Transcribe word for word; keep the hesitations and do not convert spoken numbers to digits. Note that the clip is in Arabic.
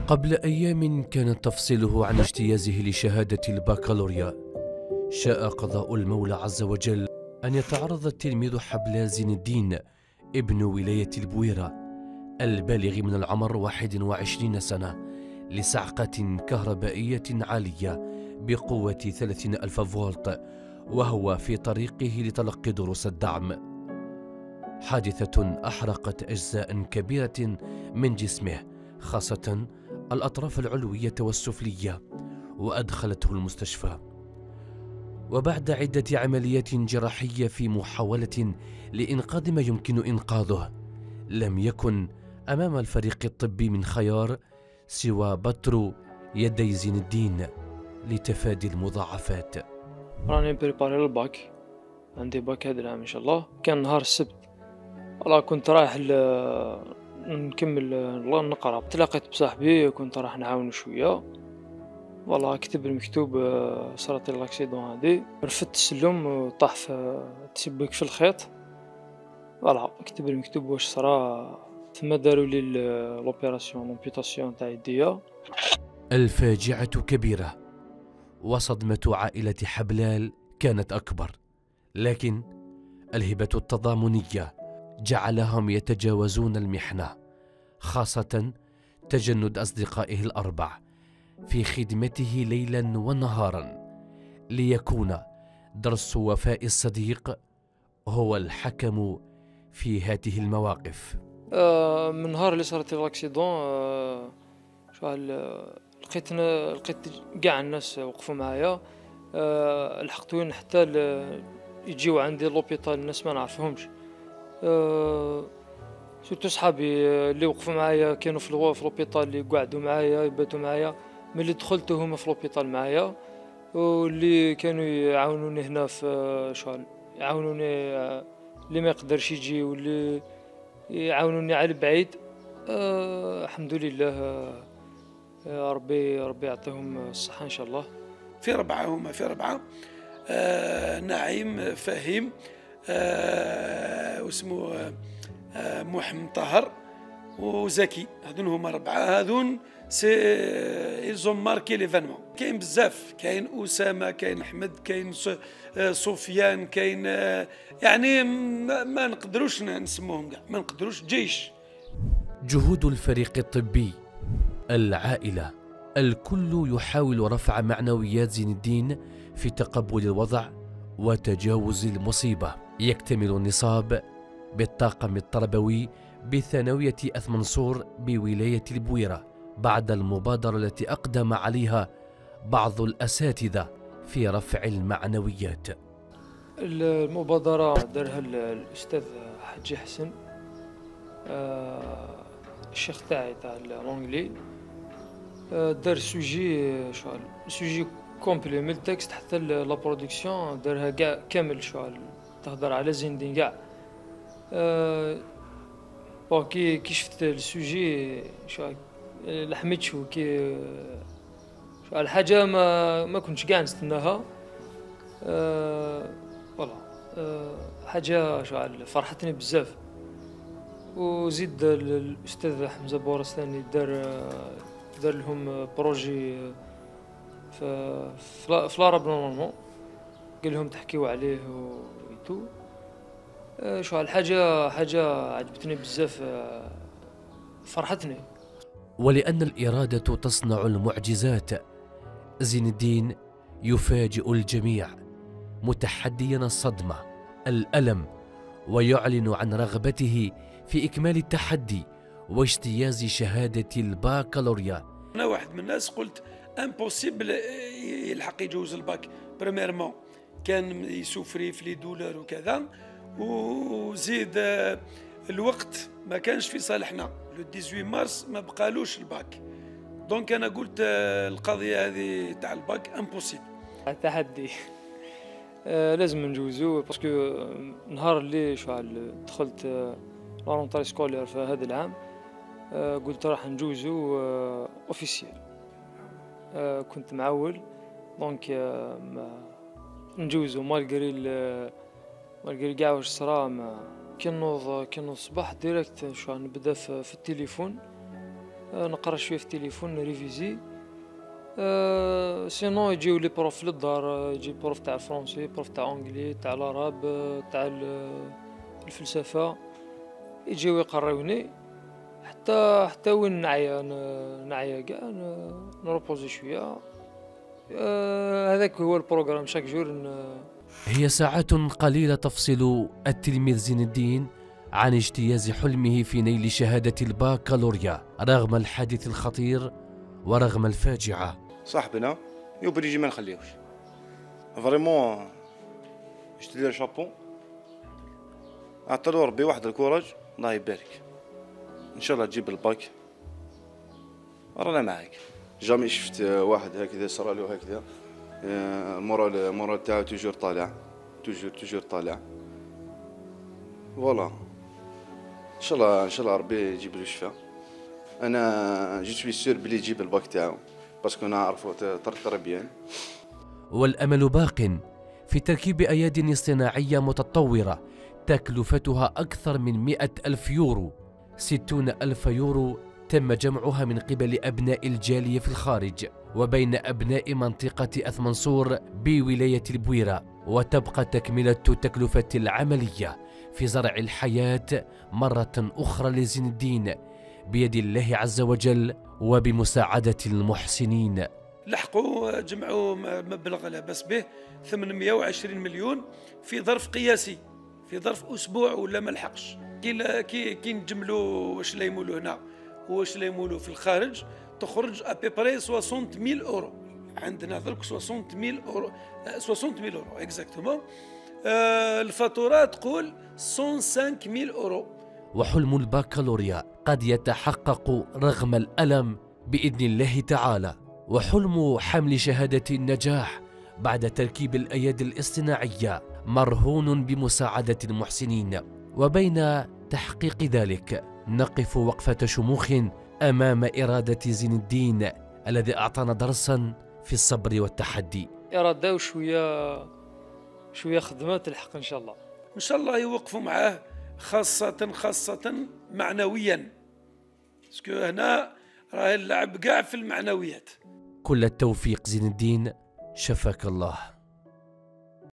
قبل أيام كان تفصيله عن اجتيازه لشهادة البكالوريا، شاء قضاء المولى عز وجل أن يتعرض التلميذ حبلال زين الدين ابن ولاية البويرة البالغ من العمر واحد وعشرين سنة لصعقة كهربائية عالية بقوة ثلاثين ألف فولت وهو في طريقه لتلقي دروس الدعم. حادثة أحرقت أجزاء كبيرة من جسمه خاصة الأطراف العلوية والسفلية وأدخلته المستشفى. وبعد عدة عمليات جراحية في محاولة لإنقاذ ما يمكن إنقاذه، لم يكن أمام الفريق الطبي من خيار سوى بتر يدي زين الدين لتفادي المضاعفات. راني بريباري للباك، عندي باك هذا العام إن شاء الله. كان نهار السبت، والله كنت رايح نكمل الله نقرا، تلاقيت بصاحبي كنت راح نعاونو شويه. والله كتب المكتوب، صارت لي لاكسيدون هادي، رفدت السلم وطاح في تسبك في الخيط. والله كتب المكتوب واش صرا، ثم داروا لي لوبيراسيون لومبيتاسيون تاع يديا. الفاجعة كبيرة وصدمة عائلة حبلال كانت أكبر، لكن الهبة التضامنية جعلهم يتجاوزون المحنة، خاصة تجند أصدقائه الأربع في خدمته ليلا ونهارا، ليكون درس وفاء الصديق هو الحكم في هذه المواقف. آه من نهار اللي صارت لي لاكسيدون، آه لقيت لقيت كاع الناس وقفوا معايا. أه لحقتوني حتى يجيو عندي لوبيطال، الناس ما نعرفهمش. أه سورتو صحابي اللي وقفوا معايا كانوا في لوبيطال، اللي قعدوا معايا يباتوا معايا ملي دخلت هما في لوبيطال معايا، واللي كانوا يعاونوني هنا في شغل يعاونوني اللي ما يقدرش يجي واللي يعاونوني على بعيد. أه الحمد لله، أه ربي ربي يعطيهم الصحة إن شاء الله. في ربعة، هما في ربعة، آه نعيم، فهيم، آه واسمه آه محمد طاهر وزكي. هذون هما ربعة، هذون سي إلزوم ماركي ليفينمون. كاين بزاف، كاين أسامة، كاين أحمد، كاين سفيان، كاين آه يعني ما نقدروش نسموهم كاع، ما نقدروش. جيش. جهود الفريق الطبي، العائلة، الكل يحاول رفع معنويات زين الدين في تقبل الوضع وتجاوز المصيبة. يكتمل النصاب بالطاقم التربوي بثانوية أث منصور بولاية البويرة بعد المبادرة التي أقدم عليها بعض الأساتذة في رفع المعنويات. المبادرة دارها الأستاذ حجي حسن، الشيخ تاعي تاع الأونجلي. دار سوجي شغل سوجي كومبلي من التكست حتى لا برودكسيون، دارها كاع كامل شغل تهضر على زين الدين كاع. أه بون كي كي شفت السوجي شغل لحميت شو كي شغل الحاجة ما ما كنتش كاع نستناها. أه فوالا أه حاجة شغل فرحتني بزاف. وزيد الأستاذ حمزة بورستاني دار دار لهم بروجي في في لاراب نورمالمون، قال لهم تحكيو عليه ويتو. شو الحاجة حاجة عجبتني بزاف، فرحتني. ولأن الإرادة تصنع المعجزات، زين الدين يفاجئ الجميع متحديا الصدمة الألم، ويعلن عن رغبته في إكمال التحدي واجتياز شهادة الباكالوريا. أنا واحد من الناس قلت امبوسيبل يلحق يجوز الباك. بريميرمون كان يسوفري في لي دولار وكذا، وزيد الوقت ما كانش في صالحنا. لو ثمانية عشر مارس ما بقالوش الباك، دونك أنا قلت القضية هذه تاع الباك امبوسيبل. التحدي آه لازم نجوزو، باسكو نهار اللي شغل دخلت لارونطاري سكولير في هذا العام، آه قلت راح نجوزو آه اوفيسيال. آه كنت معول، دونك آه نجوزو مالغري مالغري كاع واش صرا. كي نوض كي نوض الصباح ديريكت شغل نبدا في, في التليفون، آه، نقرا شويه في التليفون نريفيزي. أه سينو يجيو لي بروف للدار، آه، يجي بروف تاع الفرونسي، بروف تاع انجلي، تاع العرب، آه، تاع ال- الفلسفه، يجيو يقراوني حتى حتى وين نعيا ن- نعيا كاع ن- نروبوزي شويه. أه هذاك هو البروغرام شاك جور. ن- هي ساعات قليلة تفصل التلميذ زين الدين عن اجتياز حلمه في نيل شهادة الباكالوريا رغم الحادث الخطير ورغم الفاجعة. صاحبنا يوبريجي ما نخليوش فريمون. جتدير شابون، عطلو ربي واحد الكوراج، الله يبارك. ان شاء الله تجيب الباك، رانا معاك. جامي شفت واحد هكذا صرالو هكذا، المورال المورال تاعو توجور طالع، توجور توجور طالع. فوالا ان شاء الله ان شاء الله ربي يجيب له الشفاء. انا جو سوي سور بلي يجيب الباك تاعو باسكو نعرفو تري بيان. والأمل باق في تركيب أياد اصطناعية متطورة تكلفتها أكثر من مئة ألف يورو. ستون ألف يورو تم جمعها من قبل أبناء الجالية في الخارج وبين أبناء منطقة أثمنصور بولاية البويرة، وتبقى تكملة تكلفة العملية في زرع الحياة مرة أخرى لزين الدين بيد الله عز وجل وبمساعدة المحسنين. لحقوا جمعوا مبلغ لا بأس به ثمانمئة وعشرين مليون في ظرف قياسي، في ظرف أسبوع ولا ما لحقش. كي كي كي نجملوا واش لا يمولوا هنا واش لا يمولوا في الخارج تخرج ابيبري ستين ميل اورو. عندنا درك ستين ميل اورو، ستين ميل اورو اكزاكتومون. آه الفاتوره تقول مئة وخمسة ميل اورو. وحلم الباكالوريا قد يتحقق رغم الألم بإذن الله تعالى، وحلم حمل شهادة النجاح بعد تركيب الأيادي الاصطناعية مرهون بمساعدة المحسنين. وبين تحقيق ذلك نقف وقفة شموخ أمام إرادة زين الدين الذي أعطانا درسا في الصبر والتحدي. اراده وشويه شويه خدمه تلحق ان شاء الله. ان شاء الله يوقفوا معاه، خاصة خاصة معنويا، باسكو هنا راه اللعب كاع في المعنويات. كل التوفيق زين الدين، شفاك الله.